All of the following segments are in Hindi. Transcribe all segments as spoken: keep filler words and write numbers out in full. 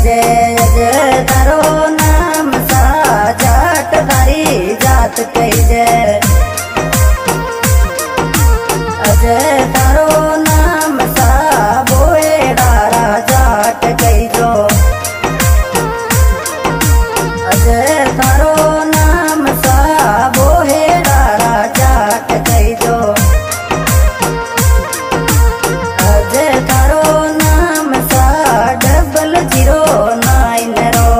जे अजय तारो नाम सा जाट तारी जात कही जे अजय तारो नाम सा बोएडारा जाट कही जो अजय तारो नाम सा बोएडारा जाट कही जो अजय तारो नाम सा डबल जीरो नाइन रो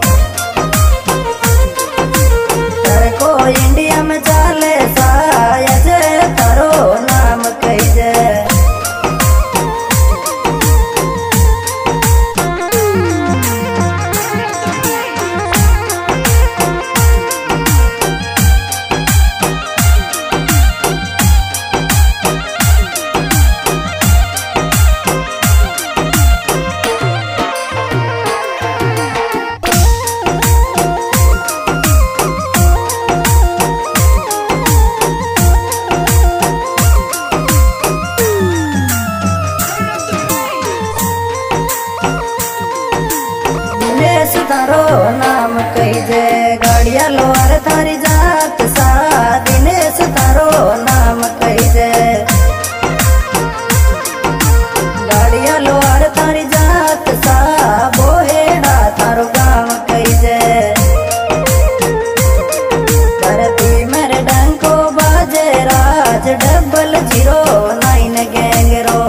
तर को इंडिया में चाले सा अजय तारो नाम कही जे तारो नाम कही जे गाड़िया लोहार थारी जात सा दिनेश तारो नाम कही जे गाड़िया लोहार थारी जात सा बोहेड़ा थारो गाँव कही जे धरती मेरे डंको बाजे राज डबल जीरो नाइन गैंग रो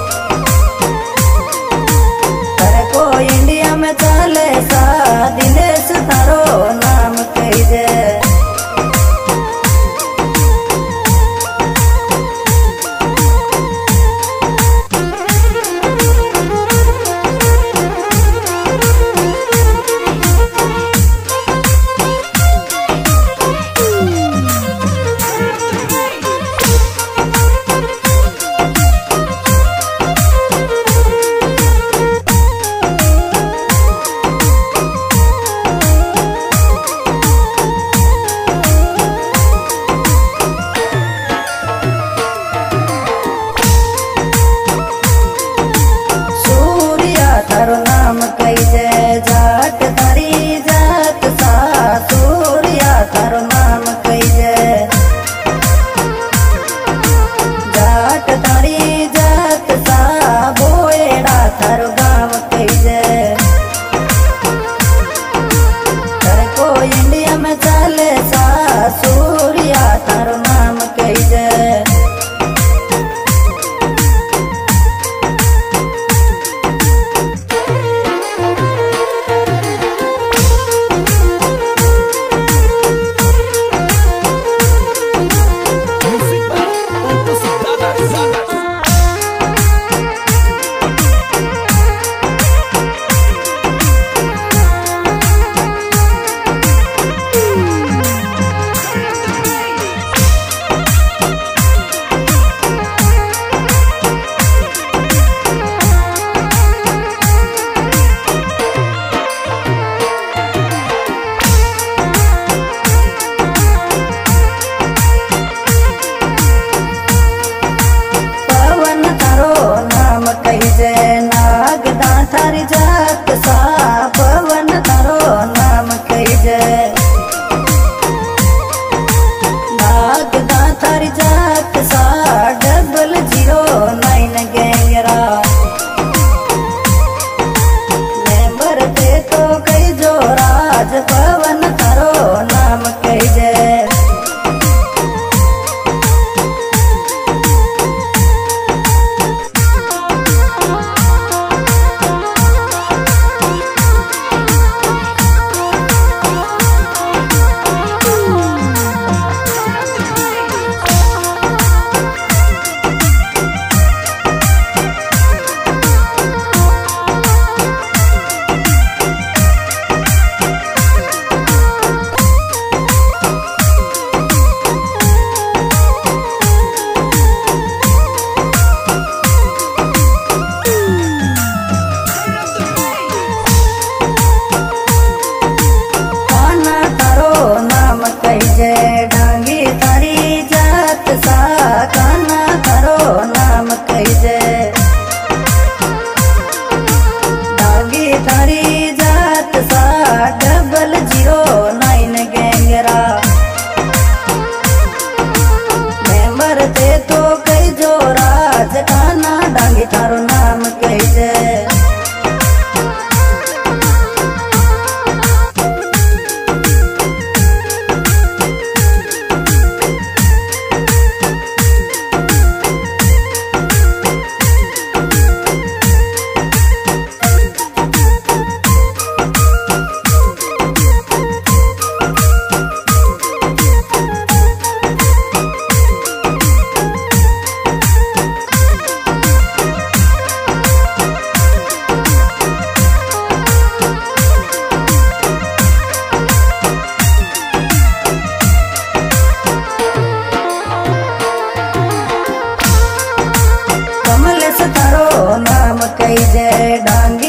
को इंडिया में चाले सा दिनेश तारो नाम कही जे।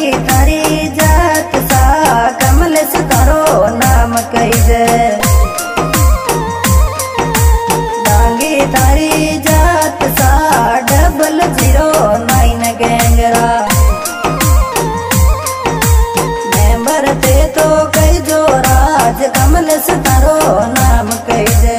डांगी थारी जात सा कमलेश तारो नाम कई जे डांगी थारी जात सा डबल जीरो नाइन गैंगरा मेंबर ते तो कई जो राज कमलेश तारो नाम कई जे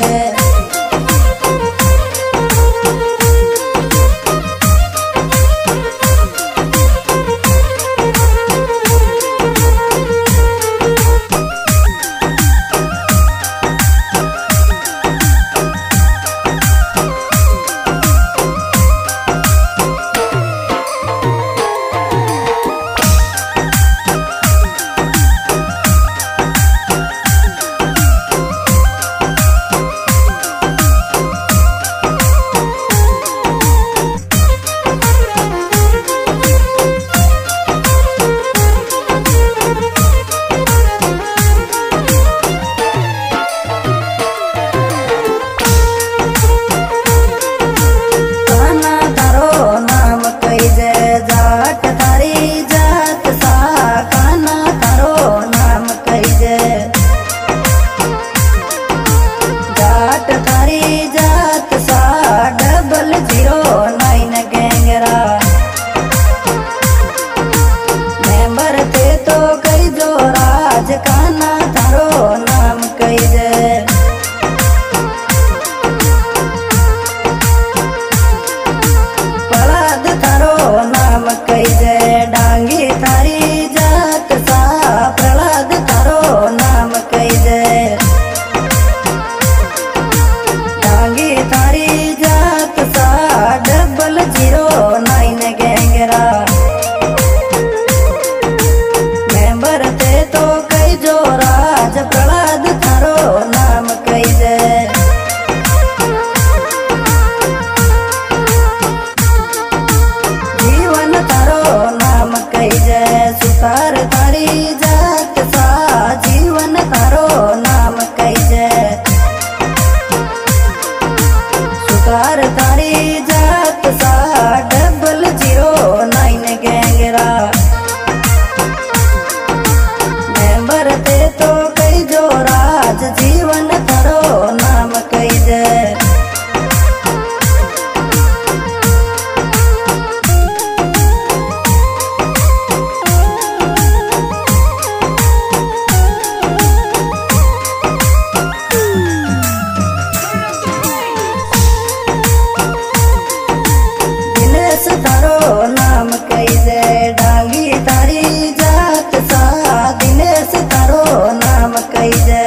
डांगी थारी जात सा प्रहलाद तारो नाम कई जे डांगी थारी जात सा डबल जीरो नाइन गैंगरा मेंबर ते तो कई जो राज प्रहलाद तारो नाम कई जे जीवन तारो सुतार थारी जात सा जीवन तारो नाम कई जे सुतार थारी जात सा डबल जीरो नाइन गैंगरा मेंबर ते तो कई जो राज जीवन तारो नाम कई जे तारो नाम कई जे डांगी थारी जात सा दिनेश तारो नाम कई जे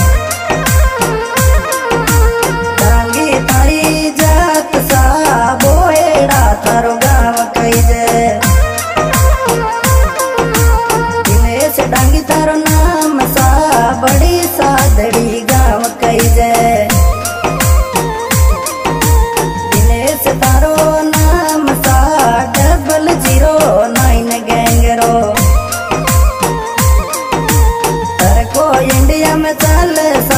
डांगी थारी जात सा बोहेड़ा तारो गाँव कई जे दिनेश डांगी तारो नाम सा बड़ी सादड़ी गाँव कई जे दिनेश तारो जीरो नाइन गैंगरो तर को इंडिया में चल